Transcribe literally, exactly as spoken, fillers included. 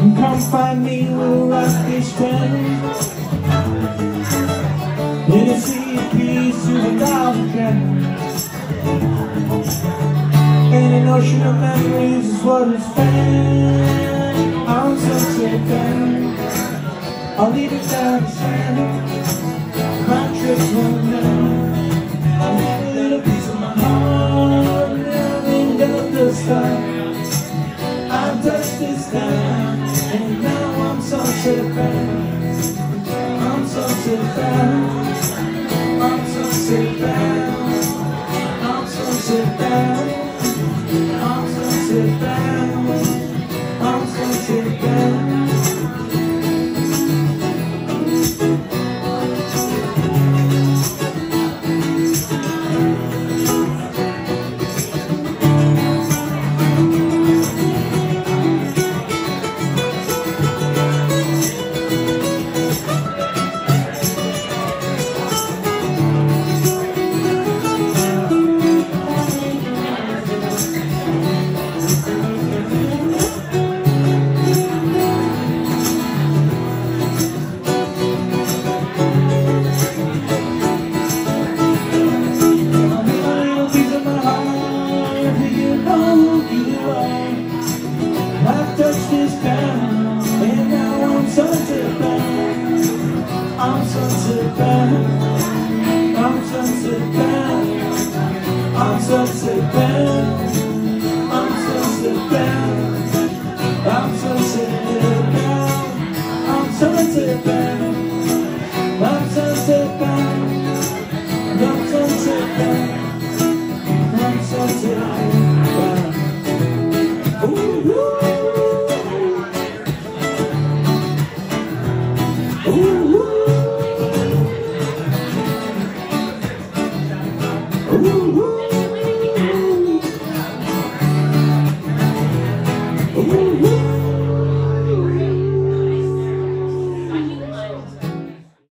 Come find me, we'll rock this town in a sea of peace to a thousand drowns. And an ocean of memories is what is found on Sunset Bound. I'll leave it down the sand. My trip's run down. I'll leave a little piece of my heart living up the sky. I've touched this town, and now I'm sunset bound. I'm sunset bound. I'm sunset bound. I'm sunset bound. I'm sunset bound. I'm sunset bound. I've touched this town, and now I'm sunset bound. I'm sunset bound. I'm sunset bound. I'm sunset bound. I'm sunset bound. I'm sunset bound. I'm sunset bound. I'm sunset bound. I'm sunset bound. I'm sunset bound.